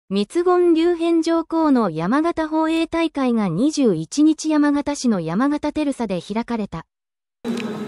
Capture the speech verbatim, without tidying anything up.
密言龍返上皇の山形放映大会がにじゅういちにち山形市の山形テルサで開かれた。